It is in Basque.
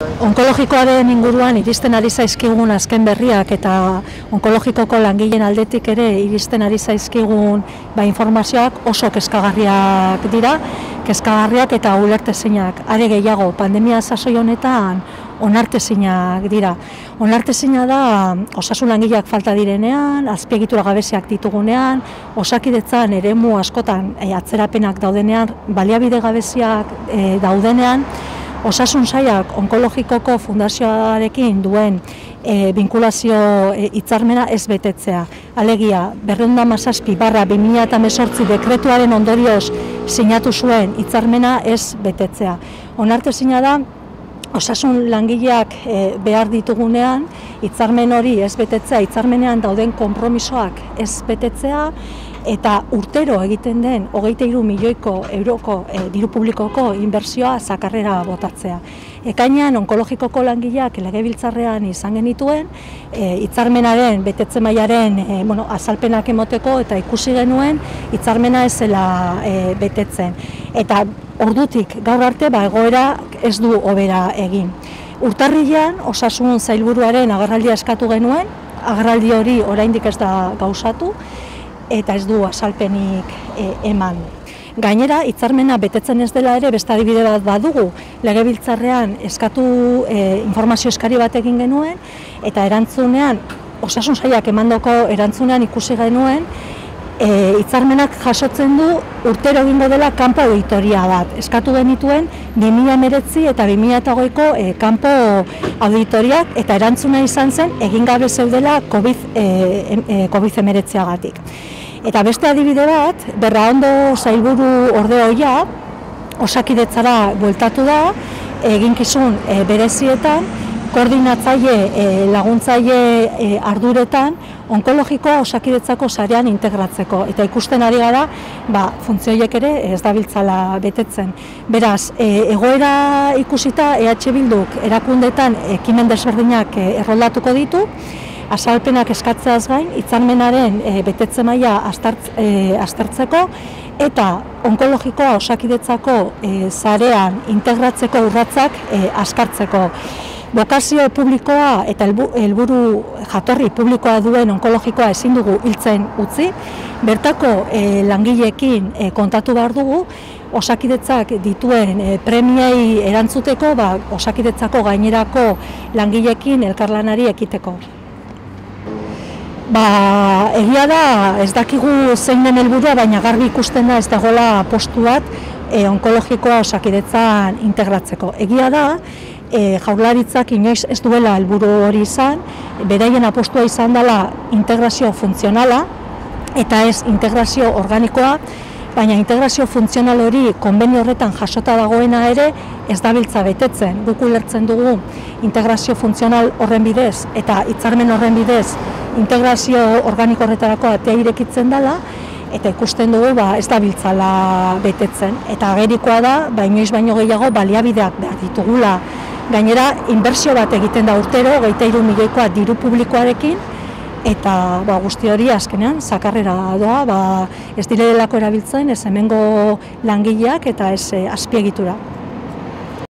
Onkologikoaren inguruan iristen ari zaizkigun azken berriak eta onkologikoko langileen aldetik ere iristen ari zaizkigun informazioak oso kezkagarriak dira, kezkagarriak eta ulertezinak. Are gehiago, pandemia sasoi honetan onartezinak dira. Onartezina da osasun langileak falta direnean, azpiegitura gabeziak ditugunean, Osakidetzan eremu askotan atzerapenak daudenean, baliabide gabeziak daudenean, Osasun Sailak onkologikoko fundazioarekin duen binkulazio hitzarmena ez betetzea. Alegia, 217/2018 dekretuaren ondorioz sinatu zuen hitzarmena ez betetzea. Onartezina da, osasun langileak behar ditugunean, hitzarmen hori ez betetzea, hitzarmenean dauden konpromisoak ez betetzea, eta urtero egiten den 23 milioiko euroko diru publikoko inbertsioa zakarrera botatzea. Ekainean onkologikoko langileak legebiltzarrean izan genituen, hitzarmenaren betetze mailaren azalpenak emoteko eta ikusi genuen hitzarmena ez zela betetzen. Eta ordutik gaur arte egoera ez du hobera egin. Urtarrilean osasun sailburuaren agerraldia eskatu genuen, agerraldi hori oraindik ez da gauzatu, eta ez du azalpenik eman. Gainera, hitzarmena betetzen ez dela ere beste adibide bat badugu, legebiltzarrean eskatu informazio eskari bat egin genuen, eta erantzunean, Osasun Sailak emandako erantzunean ikusi genuen, hitzarmenak jasotzen du urtero egingo dela kanpo auditoria bat. Eskatu genituen 2019 eta 2020ko kanpo auditoriak, eta erantzuna izan zen egin gabe zeudela COVID-19agatik. Eta beste adibide bat, Berraondo sailburu ordeoia Osakidetzara bueltatu da, eginkizun berezietan, koordinatzaile, laguntzaile arduretan, onkologikoa Osakidetzako sarean integratzeko. Eta ikusten ari gara, funtzioiek ere ez dabiltzala betetzen. Beraz, egoera ikusita EH Bilduk erakundetan ekimen desberdinak erroldatuko ditu, azalpenak eskatzeaz gain, hitzarmenaren betetze maila aztertzeko, eta onkologikoa Osakidetzako sarean integratzeko urratsak azkartzeko. Bokazio publikoa eta helburu jatorri publikoa duen onkologikoa ezin dugu hiltzen utzi, bertako langileekin kontatu behar dugu, Osakidetzak dituen premiei erantzuteko, Osakidetzako gainerako langileekin elkarlanari ekiteko. Egia da, ez dakigu zein den helburua, baina garbi ikusten da ez dagoela postu bat onkologikoa Osakidetzan integratzeko. Egia da, Jaurlaritzak inoiz ez duela helburu hori izan, beraien apostua izan dela integrazio funtzionala, eta ez integrazio organikoa, baina integrazio funtzional hori konbenio horretan jasota dagoena ere ez dabiltza betetzen. Guk ulertzen dugu integrazio funtzional horren bidez eta hitzarmen horren bidez integrazio organiko horretarako atea irekitzen dela, eta ikusten dugu ez dabiltzala betetzen. Eta agerikoa da, inoiz baino gehiago baliabideak behar ditugula. Gainera, inbertsio bat egiten da urtero, 23 milioikoa diru publikoarekin, eta guzti hori azkenean zakarrera doa, ez direlako erabiltzen, ez hemengo langileak eta ez azpiegitura.